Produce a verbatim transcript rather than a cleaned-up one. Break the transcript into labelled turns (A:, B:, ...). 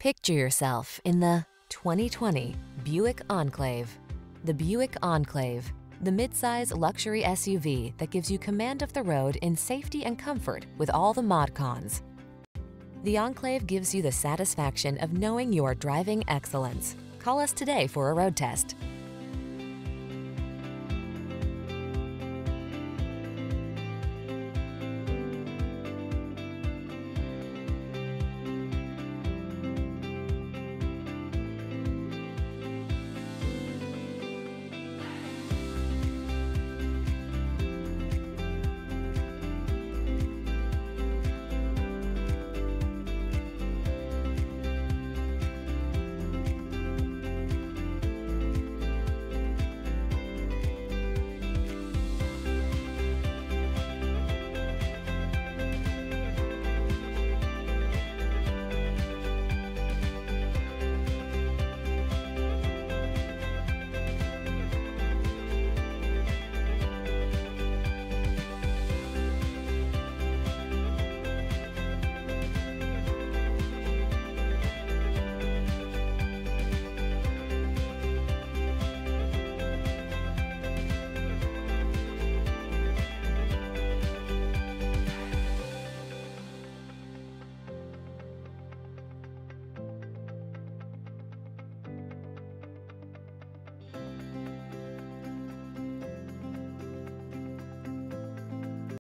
A: Picture yourself in the twenty twenty Buick Enclave. The Buick Enclave, the midsize luxury S U V that gives you command of the road in safety and comfort with all the mod cons. The Enclave gives you the satisfaction of knowing you are driving excellence. Call us today for a road test.